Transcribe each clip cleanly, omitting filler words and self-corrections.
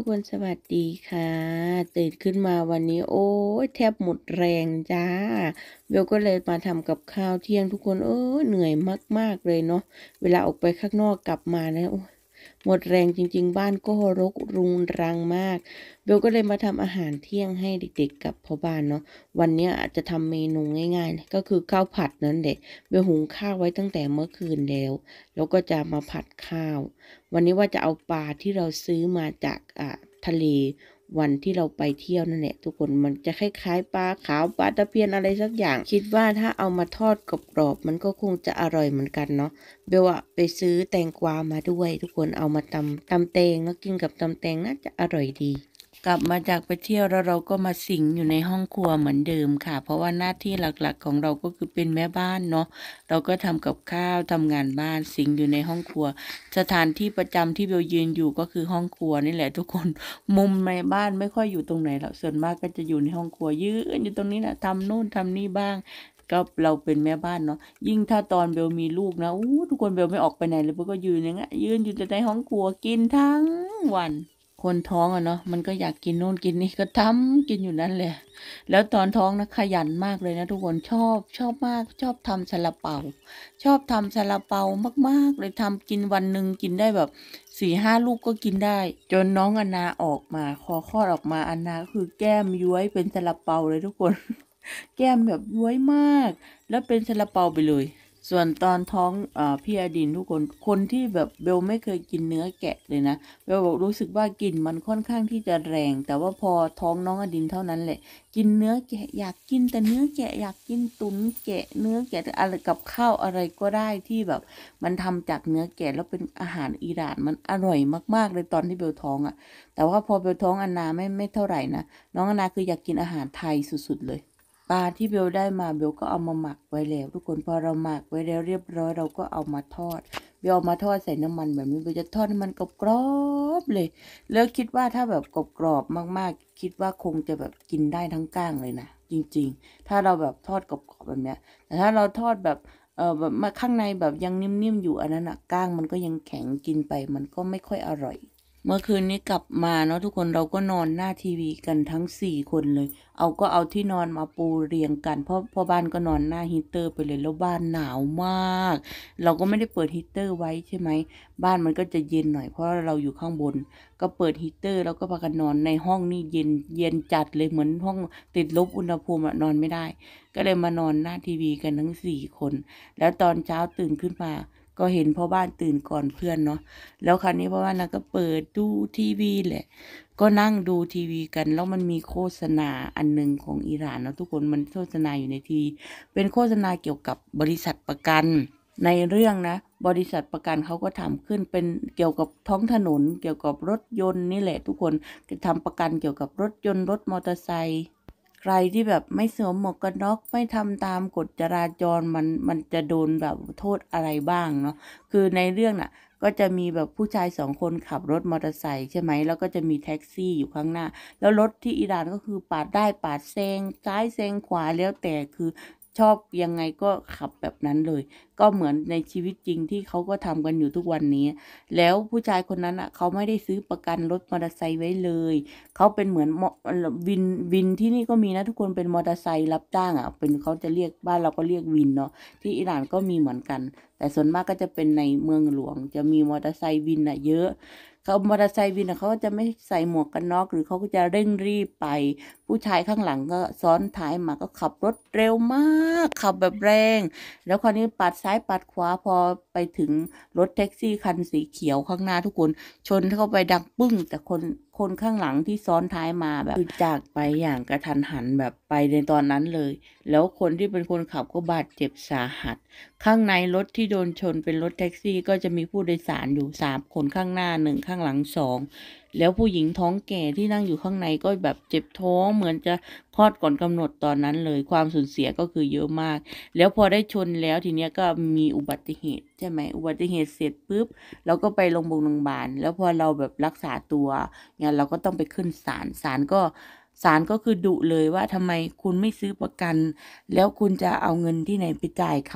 คนสวัสดีค่ะตื่นขึ้นมาวันนี้โอ้ยแทบหมดแรงจ้าเบลก็เลยมาทำกับข้าวเที่ยงทุกคนเหนื่อยมากๆเลยเนาะเวลาออกไปข้างนอกกลับมานะโอ้ยหมดแรงจริงๆบ้านก็รกรุงรังมากเบลก็เลยมาทำอาหารเที่ยงให้เด็กๆกับพ่อบ้านเนาะวันนี้อาจจะทำเมนูง่ายๆก็คือข้าวผัดนั่นแหละเบลหุงข้าวไว้ตั้งแต่เมื่อคืนแล้วก็จะมาผัดข้าว วันนี้ว่าจะเอาปลาที่เราซื้อมาจากทะเลวันที่เราไปเที่ยวนั่นแหละทุกคนมันจะคล้ายๆปลาขาวปลาตะเพียนอะไรสักอย่างคิดว่าถ้าเอามาทอดกรอบๆมันก็คงจะอร่อยเหมือนกันเนาะเบลอะไปซื้อแตงกวามาด้วยทุกคนเอามาตำแตงแล้วกินกับตำแตงน่าจะอร่อยดี กลับมาจากไปเที่ยวแล้วเราก็มาสิงอยู่ในห้องครัวเหมือนเดิมค่ะเพราะว่าหน้าที่หลักๆของเราก็คือเป็นแม่บ้านเนาะเราก็ทำกับข้าวทำงานบ้านสิงอยู่ในห้องครัวสถานที่ประจำที่เบลยืนอยู่ก็คือห้องครัวนี่แหละทุกคนมุมในบ้านไม่ค่อยอยู่ตรงไหนหรอกส่วนมากก็จะอยู่ในห้องครัวยืนอยู่ตรงนี้นะทำนู่นทำนี่บ้างก็เราเป็นแม่บ้านเนาะยิ่งถ้าตอนเบลมีลูกนะทุกคนเบลไม่ออกไปไหนเลยเบลก็ยืนอย่างเงี้ยยืนอยู่แต่ในห้องครัวกินทั้งวัน คนท้องอะเนาะมันก็อยากกินโน่นกินนี่ก็ทำกินอยู่นั่นแหละแล้วตอนท้องนะขยันมากเลยนะทุกคนชอบมากชอบทำซาลาเปาชอบทำซาลาเปามากๆเลยทำกินวันหนึ่งกินได้แบบ4-5 ลูกก็กินได้จนน้องอนาออกมาคลอดออกมาอนาก็คือแก้มย้วยเป็นซาลาเปาเลยทุกคนแก้มแบบย้วยมากแล้วเป็นซาลาเปาไปเลย ส่วนตอนท้องพี่อดินทุกคนที่แบบเบลไม่เคยกินเนื้อแกะเลยนะเบลบอกรู้สึกว่ากลิ่นมันค่อนข้างที่จะแรงแต่ว่าพอท้องน้องอดินเท่านั้นแหละกินเนื้อแกะอยากกินแต่เนื้อแกะอยากกินตุ๋นแกะเนื้อแกะอะไรกับข้าวอะไรก็ได้ที่แบบมันทำจากเนื้อแกะแล้วเป็นอาหารอิหร่านมันอร่อยมากๆเลยตอนที่เบลท้องอ่ะแต่ว่าพอเบลท้องอนาไม่เท่าไหร่นะน้องอนาคืออยากกินอาหารไทยสุดๆเลย ปลาที่เบลได้มาเบลก็เอามาหมักไว้แล้วทุกคนพอเราหมักไว้แล้วเรียบร้อยเราก็เอามาทอดเบลเอามาทอดใส่น้ำมันแบบนี้เบลจะทอดให้มันกรอบๆเลยแล้วคิดว่าถ้าแบบกรอบๆมากๆคิดว่าคงจะแบบกินได้ทั้งก้างเลยนะจริงๆถ้าเราแบบทอดกรอบๆแบบเนี้ยแต่ถ้าเราทอดแบบแบบมาข้างในแบบยังนิ่มๆอยู่อันนั้นอะก้างมันก็ยังแข็งกินไปมันก็ไม่ค่อยอร่อย เมื่อคืนนี้กลับมาเนาะทุกคนเราก็นอนหน้าทีวีกันทั้ง4 คนเลยเอาที่นอนมาปูเรียงกันเพราะพ่อบ้านก็นอนหน้าฮีเตอร์ไปเลยแล้วบ้านหนาวมากเราก็ไม่ได้เปิดฮีเตอร์ไว้ใช่ไหมบ้านมันก็จะเย็นหน่อยเพราะเราอยู่ข้างบนก็เปิดฮีเตอร์แล้วก็พากันนอนในห้องนี่เย็นจัดเลยเหมือนห้องติดลบอุณหภูมิอะนอนไม่ได้ก็เลยมานอนหน้าทีวีกันทั้ง4 คนแล้วตอนเช้าตื่นขึ้นมาก็เห็นพ่อบ้านตื่นก่อนเพื่อนเนาะ แล้วคราวนี้เพราะว่านะก็เปิดดูทีวีแหละก็นั่งดูทีวีกันแล้วมันมีโฆษณาอันหนึงของอิหร่านแล้วทุกคนมันโฆษณาอยู่ในทีวีเป็นโฆษณาเกี่ยวกับบริษัทประกันในเรื่องนะบริษัทประกันเขาก็ทำขึ้นเป็นเกี่ยวกับท้องถนนเกี่ยวกับรถยนต์นี่แหละทุกคนจะทำประกันเกี่ยวกับรถยนต์รถมอเตอร์ไซค์ใครที่แบบไม่สวมหมวกกันน็อกไม่ทำตามกฎจราจรมันจะโดนแบบโทษอะไรบ้างเนาะคือในเรื่องน่ะ ก็จะมีแบบผู้ชาย2 คนขับรถมอเตอร์ไซค์ใช่ไหมแล้วก็จะมีแท็กซี่อยู่ข้างหน้าแล้วรถที่อิหร่านก็คือปาดได้ปาดแซงซ้ายแซงขวาแล้วแต่คือชอบยังไงก็ขับแบบนั้นเลยก็เหมือนในชีวิตจริงที่เขาก็ทำกันอยู่ทุกวันนี้แล้วผู้ชายคนนั้นอ่ะเขาไม่ได้ซื้อประกันรถมอเตอร์ไซค์ไว้เลยเขาเป็นเหมือนวินที่นี่ก็มีนะทุกคนเป็นมอเตอร์ไซค์รับจ้างอ่ะเป็นเขาจะเรียกบ้านเราก็เรียกวินเนาะที่อิหร่านก็มีเหมือนกัน แต่ส่วนมากก็จะเป็นในเมืองหลวงจะมีมอเตอร์ไซค์วินอะเยอะเขามอเตอร์ไซค์วินอะเขาก็จะไม่ใส่หมวกกันน็อกหรือเขาก็จะเร่งรีบไปผู้ชายข้างหลังก็ซ้อนท้ายมาก็ขับรถเร็วมากขับแบบแรงแล้วคราวนี้ปัดซ้ายปัดขวาพอไปถึงรถแท็กซี่คันสีเขียวข้างหน้าทุกคนชนเข้าไปดังปึ้งแต่คนข้างหลังที่ซ้อนท้ายมาแบบคือจากไปอย่างกระทันหันแบบไปในตอนนั้นเลยแล้วคนที่เป็นคนขับก็บาดเจ็บสาหัส ข้างในรถที่โดนชนเป็นรถแท็กซี่ก็จะมีผู้โดยสารอยู่3 คนข้างหน้า1ข้างหลัง2แล้วผู้หญิงท้องแก่ที่นั่งอยู่ข้างในก็แบบเจ็บท้องเหมือนจะคลอดก่อนกำหนดตอนนั้นเลยความสูญเสียก็คือเยอะมากแล้วพอได้ชนแล้วทีเนี้ยก็มีอุบัติเหตุใช่ไหมอุบัติเหตุเสร็จปุ๊บเราก็ไปโรงพยาบาลแล้วพอเราแบบรักษาตัวเนี่ยเราก็ต้องไปขึ้นศาลก็คือดุเลยว่าทำไมคุณไม่ซื้อประกันแล้วคุณจะเอาเงินที่ไหนไปจ่ายเขา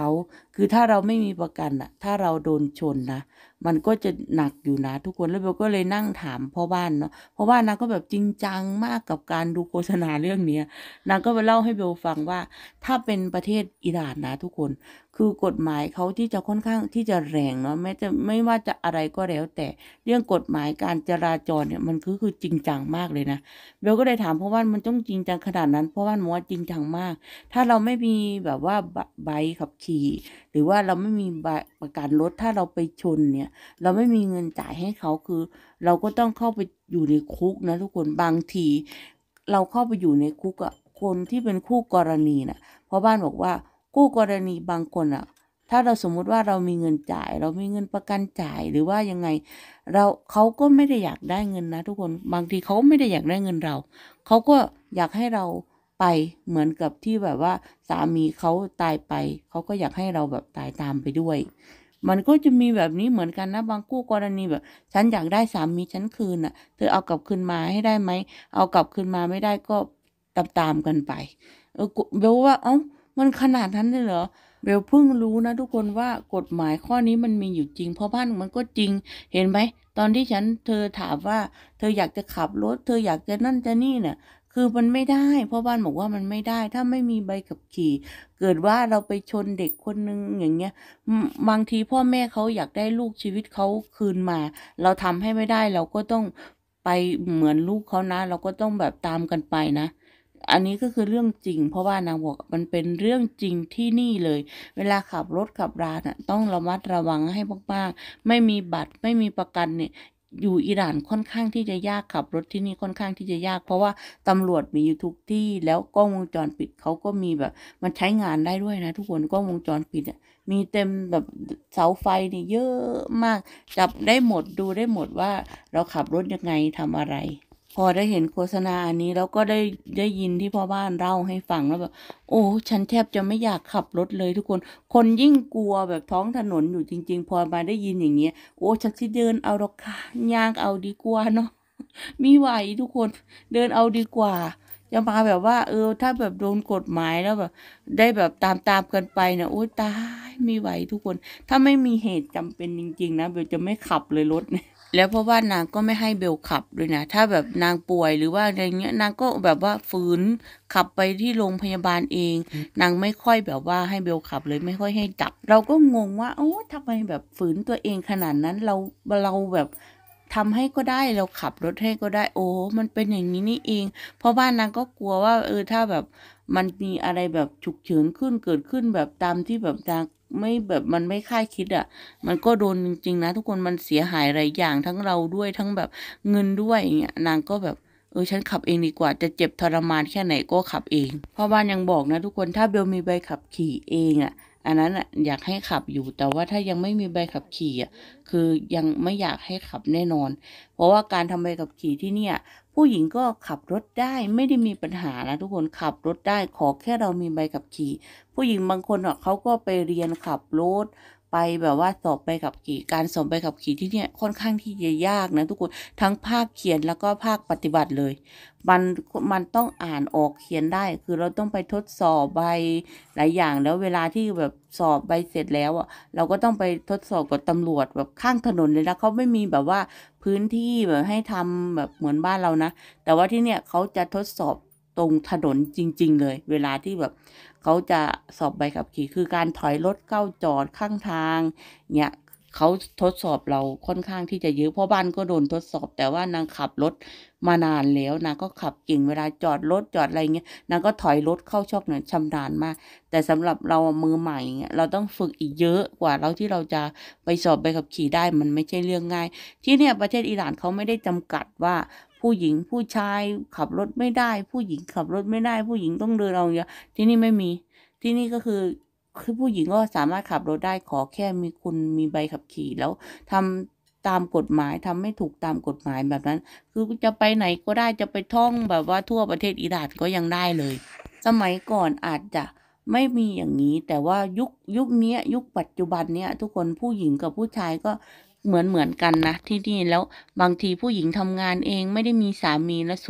คือถ้าเราไม่มีประกันอะถ้าเราโดนชนนะมันก็จะหนักอยู่นะทุกคนแล้วเบลก็เลยนั่งถามพ่อบ้านเนาะเพราะว่านางก็แบบจริงจังมากกับการดูโฆษณาเรื่องเนี้ยนางก็ไปเล่าให้เบลฟังว่าถ้าเป็นประเทศอิหร่านนะทุกคนคือกฎหมายเขาที่จะค่อนข้างที่จะแรงเนาะไม่ว่าจะอะไรก็แล้วแต่เรื่องกฎหมายการจราจรเนี่ยมันคือจริงจังมากเลยนะเบลก็เลยถามเพราะว่ามันต้องจริงจังขนาดนั้นเพราะว่าหนูว่าจริงจังมาก ถ้าเราไม่มีแบบว่าใบขับขี่หรือว่าเราไม่มีใบประกันรถถ้าเราไปชนเนี่ยเราไม่มีเงินจ่ายให้เขาคือเราก็ต้องเข้าไปอยู่ในคุกนะทุกคนบางทีเราเข้าไปอยู่ในคุกอะคนที่เป็นคู่กรณีน่ะเพราะบ้านบอกว่าคู่กรณีบางคนอะถ้าเราสมมุติว่าเรามีเงินจ่ายเรามีเงินประกันจ่ายหรือว่ายังไงเขาก็ไม่ได้อยากได้เงินนะทุกคนบางทีเขาไม่ได้อยากได้เงินเราเขาก็อยากให้เรา ไปเหมือนกับที่แบบว่าสามีเขาตายไปเขาก็อยากให้เราแบบตายตามไปด้วยมันก็จะมีแบบนี้เหมือนกันนะบางคู่กรณีแบบฉันอยากได้สามีฉันคืนน่ะเธอเอากลับคืนมาให้ได้ไหมเอากลับคืนมาไม่ได้ก็ตามกันไปเบลว่าเอ้ามันขนาดนั้นเลยเหรอเบลเพิ่งรู้นะทุกคนว่ากฎหมายข้อนี้มันมีอยู่จริงเพราะบ้านมันก็จริงเห็นไหมตอนที่เธอถามว่าเธออยากจะขับรถเธออยากจะนั่นจะนี่เนี่ย คือมันไม่ได้เพราะบ้านบอกว่ามันไม่ได้ถ้าไม่มีใบขับขี่เกิดว่าเราไปชนเด็กคนนึงอย่างเงี้ยบางทีพ่อแม่เขาอยากได้ลูกชีวิตเขาคืนมาเราทำให้ไม่ได้เราก็ต้องไปเหมือนลูกเขานะเราก็ต้องแบบตามกันไปนะอันนี้ก็คือเรื่องจริงเพราะว่านางบอกมันเป็นเรื่องจริงที่นี่เลยเวลาขับรถขับราน่ะต้องระมัดระวังให้มากๆไม่มีบัตรไม่มีประกันเนี่ยอยู่อิหร่านค่อนข้างที่จะยากขับรถที่นี่ค่อนข้างที่จะยากเพราะว่า ตำรวจมีอยู่ทุกที่แล้วกล้องวงจรปิดเขาก็มีแบบมันใช้งานได้ด้วยนะทุกคนกล้องวงจรปิดอ่ะมีเต็มแบบเสาไฟนี่เยอะมากจับได้หมดดูได้หมดว่าเราขับรถยังไงทำอะไรพอได้เห็นโฆษณาอันนี้แล้วก็ได้ยินที่พ่อบ้านเล่าให้ฟังแล้วแบบโอ้ฉันแทบจะไม่อยากขับรถเลยทุกคนคนยิ่งกลัวแบบท้องถนนอยู่จริงๆพอมาได้ยินอย่างเงี้ยโอ้ฉันสิเดินเอาหรอกค่ะย่างเอาดีกว่าเนาะ มีไหวทุกคนเดินเอาดีกว่าจะมาแบบว่าถ้าแบบโดนกฎหมายแล้วแบบได้แบบตามกันไปเนี่ยโอ๊ยตายมีไหวทุกคนถ้าไม่มีเหตุจำเป็นจริงๆนะเบลจะไม่ขับเลยรถเนี่ยแล้วเพราะว่านางก็ไม่ให้เบลขับด้วยนะถ้าแบบนางป่วยหรือว่าอะไรเงี้ยนางก็แบบว่าฝืนขับไปที่โรงพยาบาลเองนางไม่ค่อยแบบว่าให้เบลขับเลยไม่ค่อยให้จับเราก็งงว่าโอ้ทำไมแบบฝืนตัวเองขนาดนั้นเราแบบ ทำให้ก็ได้เราขับรถให้ก็ได้โอ้มันเป็นอย่างนี้นี่เองเพราะบ้านนางก็กลัวว่าถ้าแบบมันมีอะไรแบบฉุกเฉินขึ้นเกิดขึ้นแบบตามที่แบบนางไม่แบบมันไม่คาดคิดอ่ะมันก็โดนจริงๆนะทุกคนมันเสียหายหลายอย่างทั้งเราด้วยทั้งแบบเงินด้วยอย่างเงี้ยนางก็แบบฉันขับเองดีกว่าจะเจ็บทรมานแค่ไหนก็ขับเองพ่อบ้านยังบอกนะทุกคนถ้าเบลมีใบขับขี่เองอ่ะอันนั้นอ่ะอยากให้ขับอยู่แต่ว่าถ้ายังไม่มีใบขับขี่อ่ะ คือยังไม่อยากให้ขับแน่นอน เพราะว่าการทำใบขับขี่ที่เนี่ยผู้หญิงก็ขับรถได้ไม่ได้มีปัญหานะทุกคนขับรถได้ขอแค่เรามีใบขับขี่ผู้หญิงบางคนอ่ะเขาก็ไปเรียนขับรถไปแบบว่าสอบใบขับขี่การสอบใบขับขี่ที่เนี่ยค่อนข้างที่จะยากนะทุกคนทั้งภาคเขียนแล้วก็ภาคปฏิบัติเลยมันมันต้องอ่านออกเขียนได้คือเราต้องไปทดสอบใบหลายอย่างแล้วเวลาที่แบบสอบใบเสร็จแล้วอ่ะ เราก็ต้องไปทดสอบกับตำรวจแบบข้างถนนเลยนะเขาไม่มีแบบว่าพื้นที่แบบให้ทำแบบเหมือนบ้านเรานะแต่ว่าที่เนี่ยเขาจะทดสอบตรงถนนจริงๆเลยเวลาที่แบบเขาจะสอบใบขับขี่คือการถอยรถเข้าจอดข้างทางเนี่ยเขาทดสอบเราค่อนข้างที่จะเยอะเพราะบ้านก็โดนทดสอบแต่ว่านางขับรถมานานแล้วนางก็ขับเก่งเวลาจอดรถจอดอะไรเงี้ยนางก็ถอยรถเข้าช่องเนี่ยชำนาญมาก แต่สำหรับเรามือใหม่เงี้ยเราต้องฝึกอีกเยอะกว่าเราที่เราจะไปสอบใบขับขี่ได้มันไม่ใช่เรื่องง่ายที่เนี่ยประเทศอิหร่านเขาไม่ได้จำกัดว่าผู้หญิงผู้ชายขับรถไม่ได้ผู้หญิงขับรถไม่ได้ผู้หญิงต้องเดินเอาอย่างเดียวที่นี่ไม่มีที่นี่ก็คือผู้หญิงก็สามารถขับรถได้ขอแค่มีคุณมีใบขับขี่แล้วทำตามกฎหมายทำไม่ถูกตามกฎหมายแบบนั้นคือจะไปไหนก็ได้จะไปท่องแบบว่าทั่วประเทศอิหร่านก็ยังได้เลยสมัยก่อนอาจจะ ไม่มีอย่างนี้แต่ว่ายุคนี้ยุคปัจจุบันเนี้ยทุกคนผู้หญิงกับผู้ชายก็เหมือนกันนะที่นี่แล้วบางทีผู้หญิงทำงานเองไม่ได้มีสามีและส่วน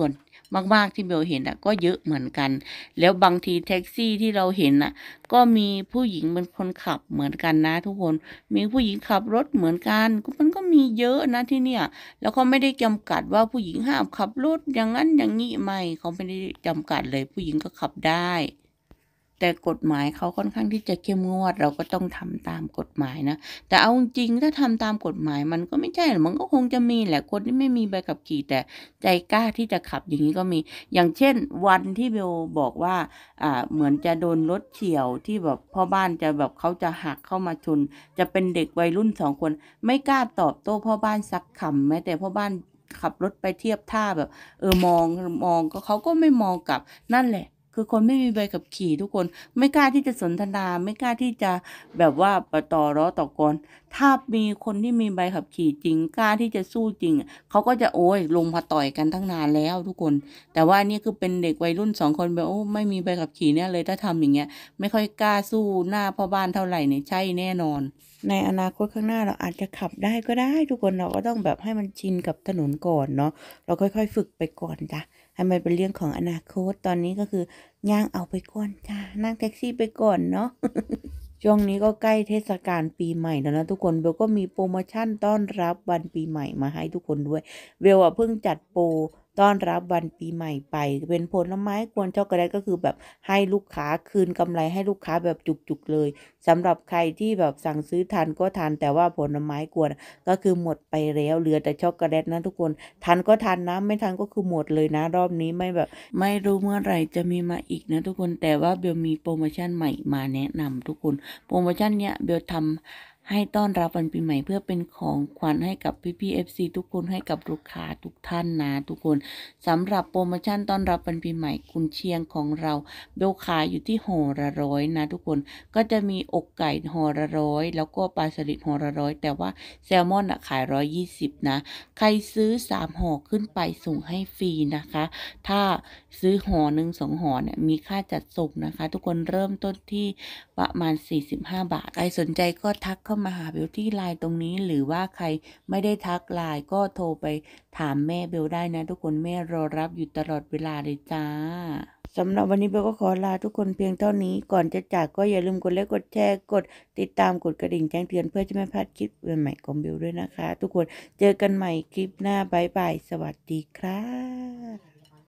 มากๆที่เบลเห็นก็เยอะเหมือนกันแล้วบางทีแท็กซี่ที่เราเห็นก็มีผู้หญิงเป็นคนขับเหมือนกันนะทุกคนมีผู้หญิงขับรถเหมือนกันมันก็มีเยอะนะที่เนี่ยแล้วเขาไม่ได้จำกัดว่าผู้หญิงห้ามขับรถอย่างนั้นอย่างนี้ไม่เขาไม่ได้จำกัดเลยผู้หญิงก็ขับได้แต่กฎหมายเขาค่อนข้างที่จะเข้มงวดเราก็ต้องทำตามกฎหมายนะแต่เอาจริงถ้าทำตามกฎหมายมันก็ไม่ใช่หรอกมันก็คงจะมีแหละคนที่ไม่มีใบขับขี่แต่ใจกล้าที่จะขับอย่างนี้ก็มีอย่างเช่นวันที่เบลบอกว่าเหมือนจะโดนรถเฉี่ยวที่แบบพ่อบ้านจะแบบเขาจะหักเข้ามาชนจะเป็นเด็กวัยรุ่น2 คนไม่กล้าตอบโต้พ่อบ้านสักคำแม้แต่พ่อบ้านขับรถไปเทียบท่าแบบมองก็เขาก็ไม่มองกลับนั่นแหละคือคนไม่มีใบขับขี่ทุกคนไม่กล้าที่จะสนทนาไม่กล้าที่จะแบบว่าต่อร้อต่อกรถ้ามีคนที่มีใบขับขี่จริงกล้าที่จะสู้จริงเขาก็จะโอ้ยลงมาต่อยกันตั้งนานแล้วทุกคนแต่ว่านี่คือเป็นเด็กวัยรุ่น2 คนแบบโอ้ไม่มีใบขับขี่เนี่ยเลยถ้าทำอย่างเงี้ยไม่ค่อยกล้าสู้หน้าพ่อบ้านเท่าไหร่เนี่ยใช่แน่นอนในอนาคตข้างหน้าเราอาจจะขับได้ก็ได้ทุกคนเราก็ต้องแบบให้มันชินกับถนนก่อนเนาะเราค่อยๆฝึกไปก่อนจ้ะให้มันเป็นเรื่องของอนาคตตอนนี้ก็คือย่างเอาไปก่อนจ้านั่งแท็กซี่ไปก่อนเนาะ ช่วงนี้ก็ใกล้เทศกาลปีใหม่แล้วนะทุกคนเบลก็มีโปรโมชั่นต้อนรับวันปีใหม่มาให้ทุกคนด้วยเบลเพิ่งจัดโปรต้อนรับวันปีใหม่ไปเป็นผลไม้กวนช็อกโกแลตก็คือแบบให้ลูกค้าคืนกำไรให้ลูกค้าแบบจุกๆเลยสำหรับใครที่แบบสั่งซื้อทันก็ทันแต่ว่าผลไม้กวนก็คือหมดไปแล้วเหลือแต่ช็อกโกแลตนะทุกคนทันก็ทันนะไม่ทันก็คือหมดเลยนะรอบนี้ไม่แบบไม่รู้เมื่อไหร่จะมีมาอีกนะทุกคนแต่ว่าเบลมีโปรโมชั่นใหม่มาแนะนำทุกคนโปรโมชั่นเนี้ยเบลทำให้ต้อนรับวันปีใหม่เพื่อเป็นของขวัญให้กับพี่ๆ FC ทุกคนให้กับลูกค้าทุกท่านนะทุกคนสำหรับโปรโมชั่นต้อนรับวันปีใหม่กุนเชียงของเราเบลขายอยู่ที่ห่อละ100นะทุกคนก็จะมีอกไก่ห่อละ100แล้วก็ปลาสลิดห่อละ100แต่ว่าแซลมอนขาย120นะใครซื้อ3ห่อขึ้นไปส่งให้ฟรีนะคะถ้าซื้อห่อ1 2ห่อเนี่ยมีค่าจัดส่งนะคะทุกคนเริ่มต้นที่ประมาณ45 บาทใครสนใจก็ทักเข้ามาหาเบลที่ไลน์ตรงนี้หรือว่าใครไม่ได้ทักไลน์ก็โทรไปถามแม่เบลได้นะทุกคนแม่รอรับอยู่ตลอดเวลาเลยจ้าสำหรับวันนี้เบลก็ขอลาทุกคนเพียงเท่านี้ก่อนจะจากก็อย่าลืมกดไลค์กดแชร์กดติดตามกดกระดิ่งแจ้งเตือนเพื่อจะไม่พลาดคลิปใหม่ๆของเบลด้วยนะคะทุกคนเจอกันใหม่คลิปหน้าบ๊ายบายสวัสดีครับ